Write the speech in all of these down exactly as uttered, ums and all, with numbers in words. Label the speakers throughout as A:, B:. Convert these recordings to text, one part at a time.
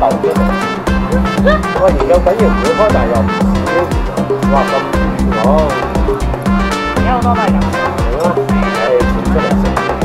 A: 豆出嚟。我研究緊要唔會開，但係又唔少。哇咁哦！
B: 而家好多都係咁。
A: 係咯，係傳出嚟食嘅。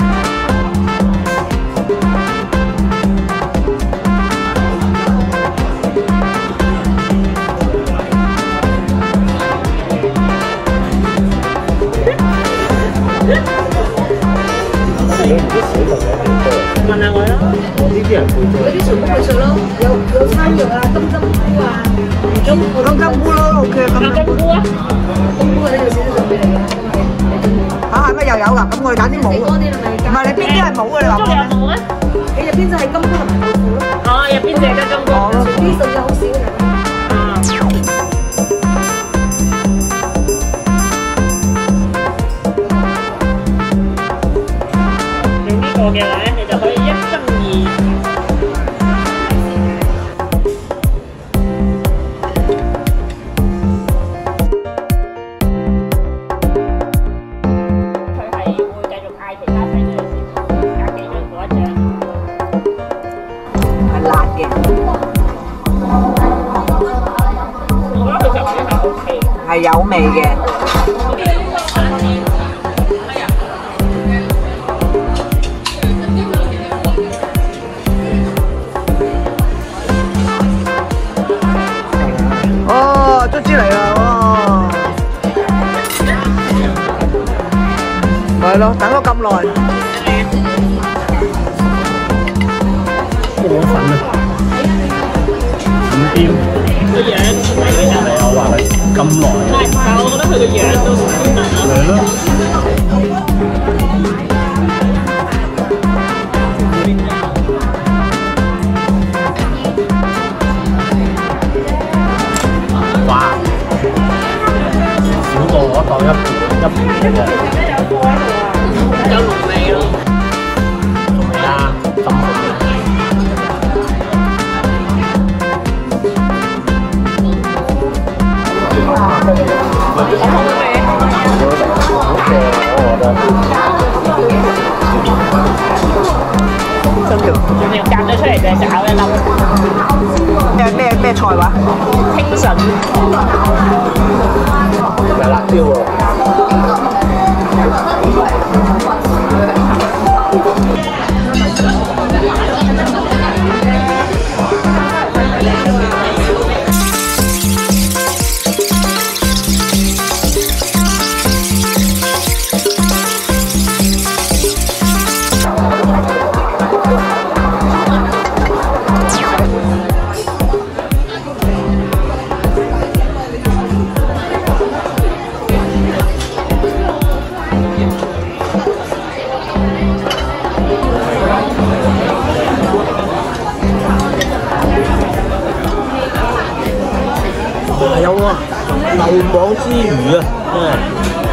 A: 你唔知小朋友幾多？問下我啦。我呢啲人配咗。嗰啲全部配水咯，有有餐肉啊、金針菇啊、金金針菇咯 ，OK 啊，金針菇啊。金菇嗰啲有少少準備嚟嘅。嚇係咩又有㗎？咁我哋揀啲冇㗎。唔係你邊啲係冇嘅？你話我咩？你入邊就係金菇同埋豆腐咯。哦，入邊就係金菇。呢度有好少嘅。嘅話咧，你就可以一爭二。佢係會繼續嗌其他西嘅先，隔幾張嗰一張。係辣嘅。我覺得佢就算係 OK。係有味嘅。卒之嚟啦喎！咪係咯，等咗咁耐。過粉啊！五點個樣係咪我話佢咁耐？唔係，但係我覺得佢個樣都係咯。我當一盤一盤嘅啫，有龍尾咯，仲未啦，浸水。仲要仲要夾咗出嚟就係找一粒。咩咩咩菜話？清筍。有辣椒喎。有喎，漏網之魚啊，真係。